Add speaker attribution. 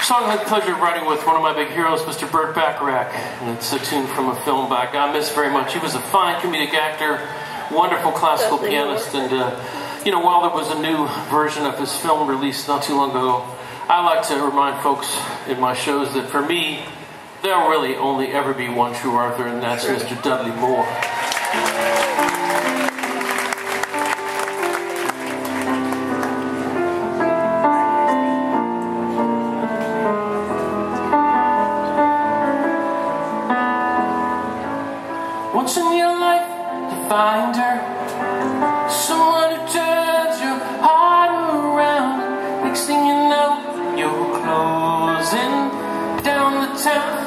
Speaker 1: song I had the pleasure of writing with one of my big heroes, Mr. Burt Bacharach, and it's a tune from a film by a guy I miss very much. He was a fine comedic actor, wonderful classical pianist, and you know, while there was a new version of his film released not too long ago, I like to remind folks in my shows that for me, there'll really only ever be one true Arthur, and that's Mr. Dudley Moore. Once in your life, you find her, someone who turns your heart around. Next thing you know, you're closing down the town.